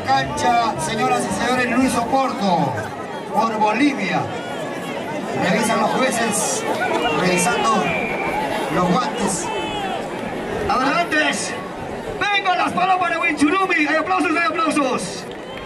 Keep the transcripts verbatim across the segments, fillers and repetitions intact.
la cancha, señoras y señores, Luis Oporto, por Bolivia. Revisan los jueces, revisando los guantes. Adelante. Vengan las palomas de Huinchurumi. Hay aplausos, hay aplausos.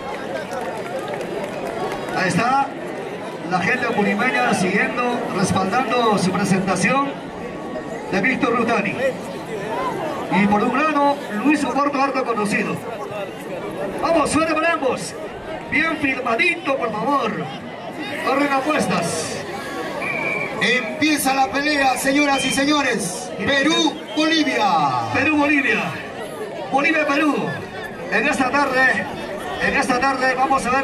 Ahí está la gente apurimeña siguiendo, respaldando su presentación de Víctor Rutani. Y por un lado, Luis Oporto, harto conocido. Vamos, suerte para ambos. Bien filmadito, por favor. Corren apuestas. Empieza la pelea, señoras y señores. Perú-Bolivia. Perú-Bolivia. Bolivia-Perú. En esta tarde, en esta tarde vamos a ver.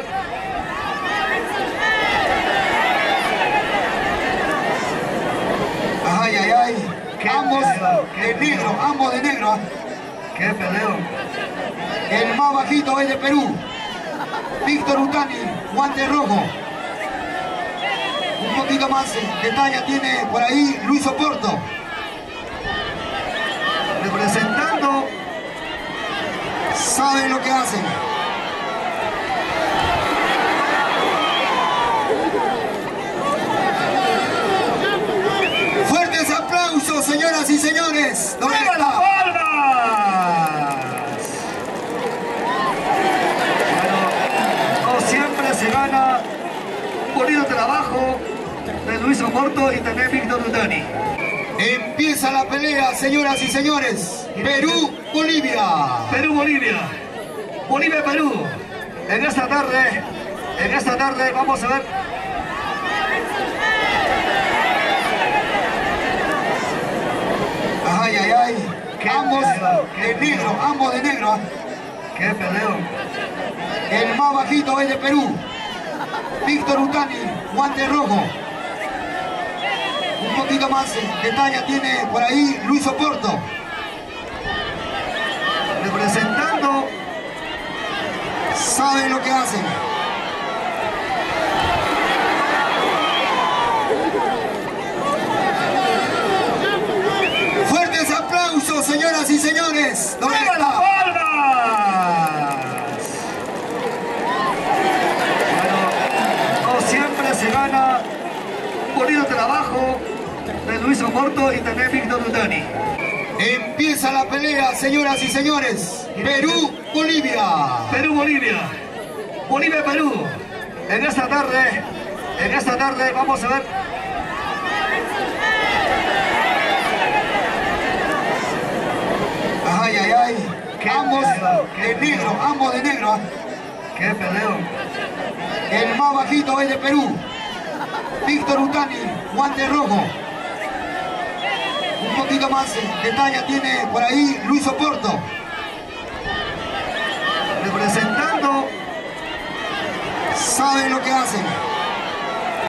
Ay, ay, ay. Ambos de negro, ambos de negro. ¡Qué peleo! El más bajito es de Perú. Víctor Rutani, guante rojo. Un poquito más de talla tiene por ahí Luis Oporto. Representando. Saben lo que hacen. Fuertes aplausos, señoras y señores. ¡Venga las palmas! Bueno, no siempre se gana un bonito trabajo de Luis Oporto y también Víctor Rutani. Empieza la pelea, señoras y señores. Perú-Bolivia. Perú-Bolivia. Bolivia-Perú. En esta tarde, en esta tarde vamos a ver. Ay, ay, ay. Ambos de negro, ambos de negro. ¡Qué peleo! El más bajito es de Perú. Víctor Rutani, guante rojo. Un poquito más de talla tiene por ahí Luis Oporto. Representando. Saben lo que hacen. Fuertes aplausos, señoras y señores. ¡Venga las palmas! Bueno, no siempre se gana un bonito trabajo de Luis Oporto y también Víctor Rutani. Empieza la pelea, señoras y señores. Perú-Bolivia. Perú-Bolivia. Bolivia-Perú. En esta tarde, en esta tarde vamos a ver. Ay, ay, ay. Ambos de negro, ambos de negro. ¡Qué peleo! El más bajito es de Perú. Víctor Rutani, guante rojo. Un poquito más de talla tiene por ahí Luis Oporto. Representando. Saben lo que hacen.